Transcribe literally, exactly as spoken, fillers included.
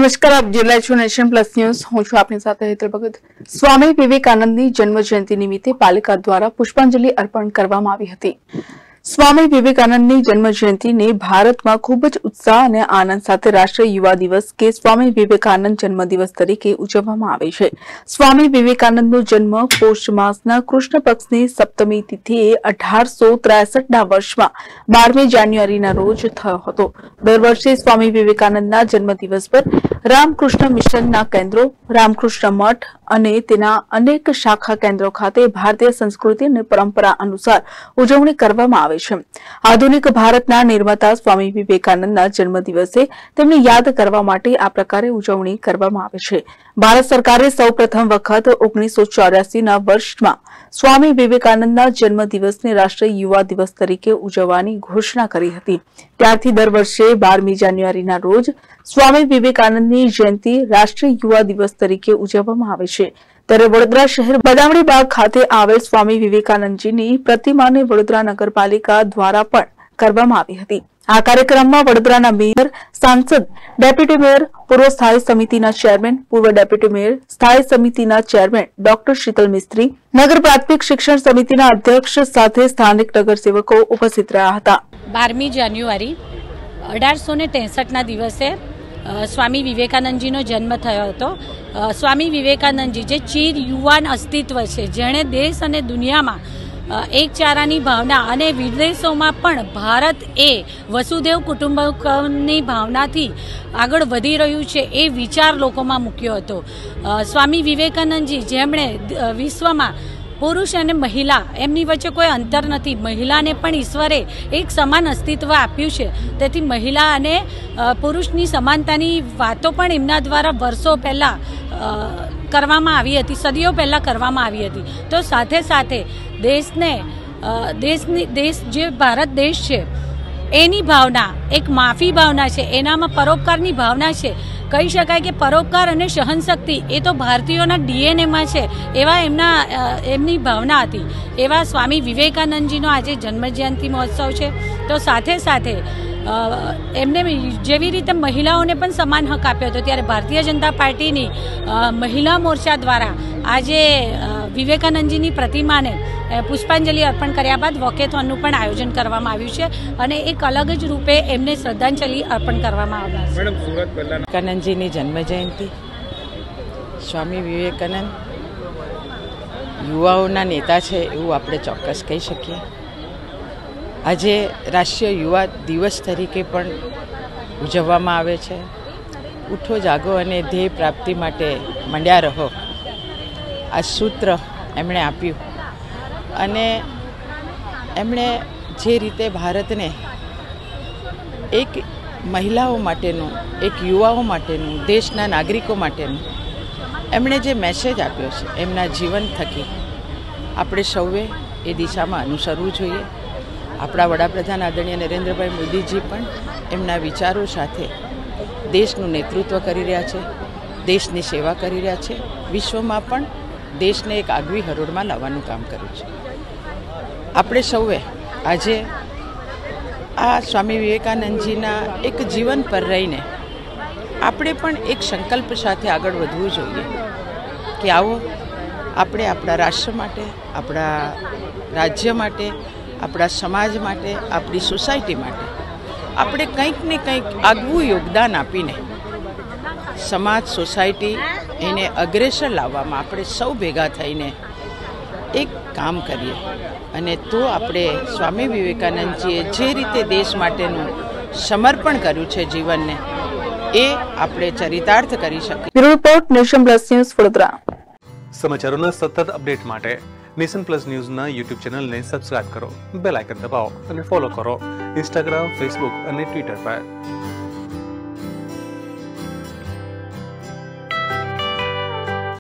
નમસ્કાર, આપ જોઈ રહ્યા છો નેશન પ્લસ ન્યૂઝ। હું છું આપની સાથે હેતલ ભગત। સ્વામી વિવેકાનંદની જન્મ જયંતિ નિમિત્તે પાલિકા દ્વારા પુષ્પાંજલિ અર્પણ કરવામાં આવી હતી। સ્વામી વિવેકાનંદની જન્મ જયંતિને ભારતમાં ખૂબ જ ઉત્સાહ અને આનંદ સાથે રાષ્ટ્રીય યુવા દિવસ કે સ્વામી વિવેકાનંદ જન્મ દિવસ તરીકે ઉજવવામાં આવે છે। સ્વામી વિવેકાનંદનો જન્મ પોષ માસના કૃષ્ણ પક્ષની સપ્તમી તિથિએ અઢારસો ત્રેસઠના વર્ષમાં બારમી જાન્યુઆરીના રોજ થયો હતો। દર વર્ષે સ્વામી વિવેકાનંદના જન્મ દિવસ પર રામકૃષ્ણ મિશનના કેન્દ્રો, રામકૃષ્ણ મઠ અને તેના અનેક શાખા કેન્દ્રો ખાતે ભારતીય સંસ્કૃતિ અને પરંપરા અનુસાર ઉજવણી કરવામાં આવે છે। આધુનિક ભારતના નિર્માતા સ્વામી વિવેકાનંદના જન્મદિવસે તેમને યાદ કરવા માટે આ પ્રકારે ઉજવણી કરવામાં આવે છે। ભારત સરકારે સૌ પ્રથમ વખત ઓગણીસો ચોર્યાસીના વર્ષમાં સ્વામી વિવેકાનંદના જન્મદિવસને રાષ્ટ્રીય યુવા દિવસ તરીકે ઉજવવાની ઘોષણા કરી હતી। ત્યારથી દર વર્ષે બારમી જાન્યુઆરીના રોજ સ્વામી વિવેકાનંદની જયંતિ રાષ્ટ્રીય યુવા દિવસ તરીકે ઉજવવામાં આવે છે। ત્યારે વડોદરા શહેર બદામડી બાગ ખાતે આવેલ સ્વામી વિવેકાનંદજીની પ્રતિમાને વડોદરા નગરપાલિકા દ્વારા પણ કરવામાં આવી હતી। આ કાર્યક્રમમાં વડોદરાના મેયર, સાંસદ, ડેપ્યુટી મેયર, પૂર્વ સ્થાયી સમિતિના ચેરમેન, પૂર્વ ડેપ્યુટી મેયર, સ્થાયી સમિતિના ચેરમેન ડોક્ટર શીતલ મિસ્ત્રી, નગર પ્રાથમિક શિક્ષણ સમિતિના અધ્યક્ષ સાથે સ્થાનિક નગરસેવકો ઉપસ્થિત રહ્યા હતા। બારમી જાન્યુઆરી અઢારસો ને ત્રેસઠના દિવસે સ્વામી વિવેકાનંદજીનો જન્મ થયો હતો। સ્વામી વિવેકાનંદજી જે ચીર યુવાન અસ્તિત્વ છે, જેણે દેશ અને દુનિયામાં એક ચારાની ભાવના અને વિદેશોમાં પણ ભારત એ વસુદેવ કુટુંબકમની ભાવનાથી આગળ વધી રહ્યું છે એ વિચાર લોકોમાં મૂક્યો હતો। સ્વામી વિવેકાનંદજી જેમણે વિશ્વમાં પુરુષ અને મહિલા એમની વચ્ચે કોઈ અંતર નથી, મહિલાને પણ ઈશ્વરે એક સમાન અસ્તિત્વ આપ્યું છે। તેથી મહિલા અને પુરુષની સમાનતાની વાતો પણ એમના દ્વારા વર્ષો પહેલાં કરવામાં આવી હતી, સદીઓ પહેલાં કરવામાં આવી હતી। તો સાથે સાથે દેશને દેશની દેશ જે ભારત દેશ છે એની ભાવના એક માફી ભાવના છે, એનામાં પરોપકારની ભાવના છે। કહી શકાય કે પરોપકાર અને સહનશક્તિ એ તો ભારતીયોના ડીએનએમાં છે, એવા એમના એમની ભાવના હતી। એવા સ્વામી વિવેકાનંદજીનો આજે જન્મજયંતિ મહોત્સવ છે। તો સાથે સાથે એમને જેવી રીતે મહિલાઓને પણ સમાન હક આપ્યો હતો, ત્યારે ભારતીય જનતા પાર્ટીની મહિલા મોરચા દ્વારા આજે વિવેકાનંદજીની પ્રતિમાને પુષ્પાંજલિ અર્પણ કર્યા બાદ વોકેથોનનું પણ આયોજન કરવામાં આવ્યું છે અને એક અલગ જ રૂપે એમને શ્રદ્ધાંજલિ અર્પણ કરવામાં આવનાર છે। વિવેકાનંદજીની જન્મજયંતિ, સ્વામી વિવેકાનંદ યુવાઓના નેતા છે એવું આપણે ચોક્કસ કહી શકીએ। આજે રાષ્ટ્રીય યુવા દિવસ તરીકે પણ ઉજવવામાં આવે છે। ઉઠો જાગો અને ધ્યેય પ્રાપ્તિ માટે મંડ્યા રહો, આ સૂત્ર એમણે આપ્યું અને એમણે જે રીતે ભારતને એક મહિલાઓ માટેનું, એક યુવાઓ માટેનું, દેશના નાગરિકો માટેનું એમણે જે મેસેજ આપ્યો છે, એમના જીવન થકી આપણે સૌએ એ દિશામાં અનુસરવું જોઈએ। આપણા વડાપ્રધાન આદરણીય નરેન્દ્રભાઈ મોદીજી પણ એમના વિચારો સાથે દેશનું નેતૃત્વ કરી રહ્યા છે, દેશની સેવા કરી રહ્યા છે, વિશ્વમાં પણ દેશને એક આગવી હરોળમાં લાવવાનું કામ કર્યું છે। આપણે સૌએ આજે આ સ્વામી વિવેકાનંદજીના એક જીવન પર રહીને આપણે પણ એક સંકલ્પ સાથે આગળ વધવું જોઈએ કે આવો આપણે આપણા રાષ્ટ્ર માટે, આપણા રાજ્ય માટે, આપણા સમાજ માટે, આપણી સોસાયટી માટે આપણે કંઈક ને કંઈક આગવું યોગદાન આપીને સમાજ, સોસાયટી એને અગ્રેસર લાવવામાં આપણે સૌ ભેગા થઈને એક કામ કરીએ અને તો આપણે સ્વામી વિવેકાનંદજીએ જે રીતે દેશ માટેનું સમર્પણ કર્યું છે જીવનને, એ આપણે ચરિતાર્થ કરી શકીએ। Bureau report, nation plus news, Vadodara. સમાચારોના સતત અપડેટ માટે નેશન પ્લસ ન્યૂઝના યુટ્યુબ ચેનલને સબસ્ક્રાઇબ કરો, બેલ આઇકન દબાવો અને ફોલો કરો ઇન્સ્ટાગ્રામ, ફેસબુક અને ટ્વિટર પર।